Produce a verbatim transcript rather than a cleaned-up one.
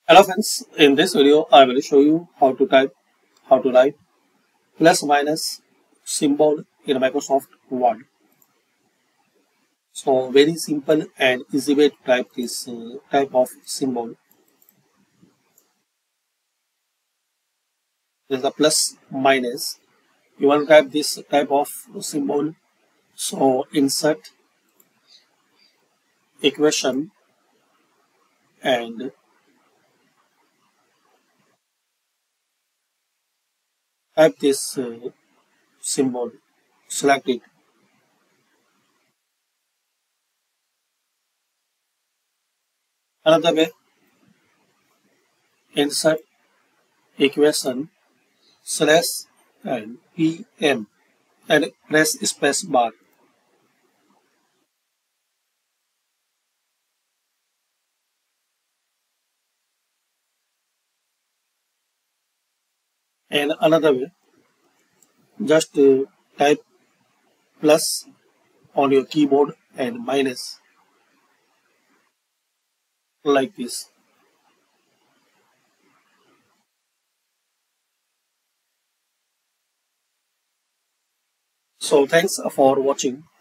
Hello friends, in this video I will show you how to type, how to write plus minus symbol in Microsoft Word. So very simple and easy way to type this uh, type of symbol. This is the plus minus. You want to type this type of symbol. So insert equation and type this uh, symbol. Select it. Another way, insert equation slash and pm and press space bar. And another way, just uh, type plus on your keyboard and minus like this. So thanks for watching.